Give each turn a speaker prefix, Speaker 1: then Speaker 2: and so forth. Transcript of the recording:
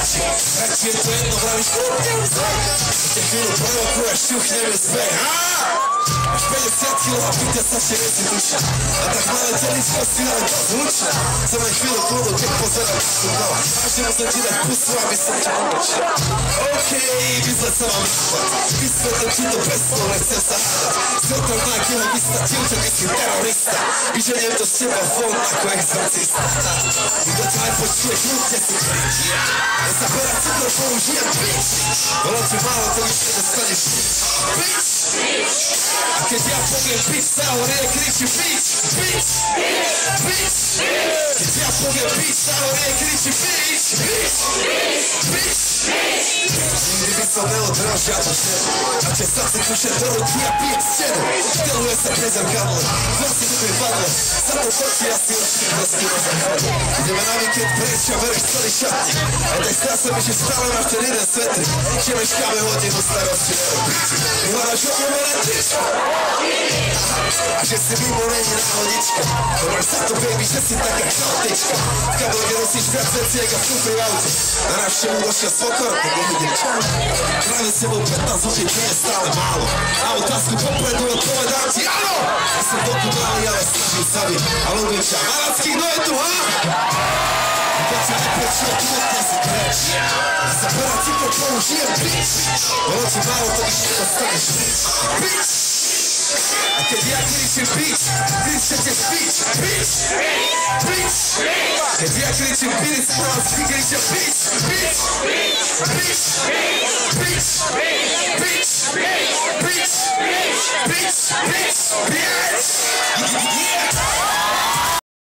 Speaker 1: bici. Jak cię to jedno prawić, kurnie łzy. Te chwilę prowokujesz, ciuchniemy z B. Aż 50 kilo, a pita sa się reci dusza. A tak małe cieliczko stwierdzą rozluczne. Co na chwilę kłodą, jak pozorem słuchała. Aż nie można ci dać pustu, aby sam cię pomóc. Okej, widzę co mam myśleć. Wysvetlę ci to bez słów, chcę zasadać. Złoto na kierowista, cięcie jest terrorysta. I że nie to z ciebie wolna, jako egzorcysta. I do ciebie poczujesz ludzie z ukryć. Zapera cukru, położyłem bić. Wolą cię mało, to już nie dostaniesz bić. A kiedy ja powiem bić, całą ryję kryci bić. Bić, bić. Kiedy ja powiem bić, całą ryję kryci bić. Bić, bić. Nigdy wysłonęło drożdża do siebie. A cię stacy tu się dorób, ja piję z ciebie. Wielu jest jak prezent gadłem. Włosy tutaj padły. Za to chodzi jasny oświet bez piwa zachodu. Idziemy na weekend prejścia, wereś cały siatnik. A tak strasem my się stałem, aż ten jeden swetry. Się mieszkamy ładnie do starości. I chora żoną melantyczka. A się symi moreni na uliczkę. Dobra, za to baby, że si taka chaotyczka. W kablogie nosisz świat jego w kufry aucie. Na raz się ugościa spokojnie, tego nie dziewczana. Prawie sobie 15 zł, to jest stale mało. A o tasku popletu odpowiadam ci, alo! Jestem dokonany, ale stawił sobie. A lubię cię, Malacki, no i tu, a? I to cię najpierw się odmutnie sekret. A zapera ci to położyłem bić. Bo ci mało, to już nie dostaniesz bić. A kiedy ja krycie bić, ty chcecie bić, bić, bić. Kiedy ja krycie bić, ty krycie bić, bić, bić, bić, bić, bić, bić, bić, bić, bić.